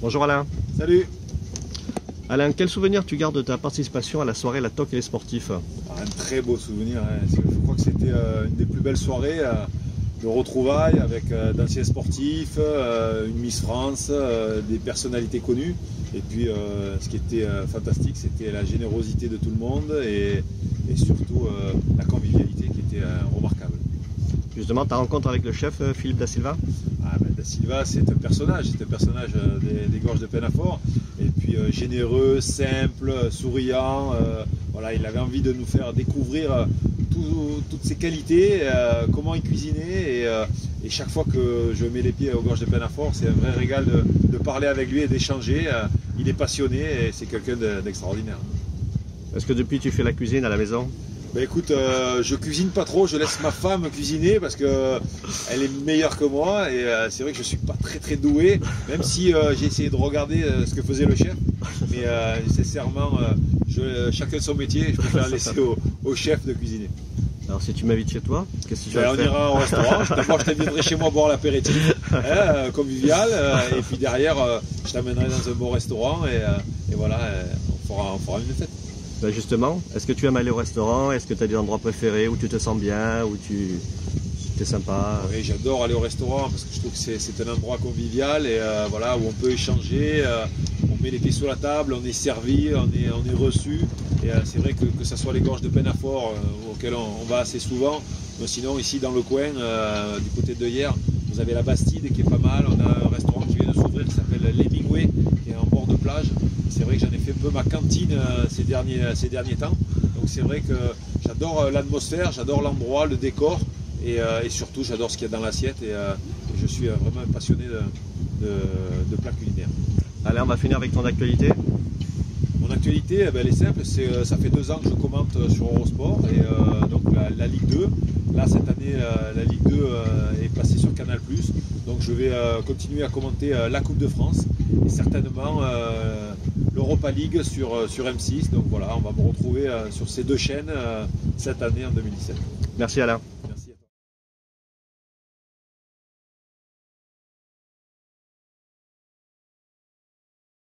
Bonjour Alain. Salut. Alain, quel souvenir tu gardes de ta participation à la soirée La Toque et les sportifs? Un très beau souvenir, hein. Je crois que c'était une des plus belles soirées de retrouvailles avec d'anciens sportifs, une Miss France, des personnalités connues. Et puis ce qui était fantastique, c'était la générosité de tout le monde et surtout la convivialité qui était remarquable. Justement, ta rencontre avec le chef Philippe Da Silva? Da Silva, c'est un personnage des gorges de Penafort. Et puis généreux, simple, souriant. Voilà, il avait envie de nous faire découvrir toutes ses qualités, comment il cuisinait. Et chaque fois que je mets les pieds aux gorges de Penafort, c'est un vrai régal de parler avec lui et d'échanger. Il est passionné et c'est quelqu'un d'extraordinaire. Est-ce que depuis tu fais la cuisine à la maison? Écoute, je cuisine pas trop, je laisse ma femme cuisiner parce qu'elle est meilleure que moi et c'est vrai que je suis pas très doué, même si j'ai essayé de regarder ce que faisait le chef, mais nécessairement chacun son métier, je préfère laisser au chef de cuisiner. Alors si tu m'invites chez toi, qu'est-ce que tu vas faire? On ira au restaurant, d'abord je t'inviterai chez moi boire l'apéritif convivial et puis derrière je t'amènerai dans un bon restaurant et voilà, on fera une fête. Justement, est-ce que tu aimes aller au restaurant? Est-ce que tu as des endroits préférés où tu te sens bien, où tu es sympa? Oui, j'adore aller au restaurant parce que je trouve que c'est un endroit convivial et voilà, où on peut échanger, on met les pieds sur la table, on est servi, on est reçu. Et c'est vrai que ce soit les gorges de Penafort auxquelles on va assez souvent, mais sinon ici dans le coin, du côté de Hyères, vous avez la Bastide qui est pas mal, on a un restaurant qui vient de s'ouvrir qui s'appelle l'Hemingway, qui est en bord de plage. C'est vrai que j'en ai fait un peu ma cantine ces derniers temps. Donc c'est vrai que j'adore l'atmosphère, j'adore l'endroit, le décor et surtout j'adore ce qu'il y a dans l'assiette et je suis vraiment un passionné de plats culinaires. Allez, on va finir avec ton actualité. Mon actualité, elle est simple, ça fait 2 ans que je commente sur Eurosport et donc la Ligue 2. Là cette année la Ligue 2 est passée sur Canal+, donc je vais continuer à commenter la Coupe de France et certainement l'Europa League sur M6. Donc voilà, on va me retrouver sur ces 2 chaînes cette année en 2017. Merci Alain. Merci.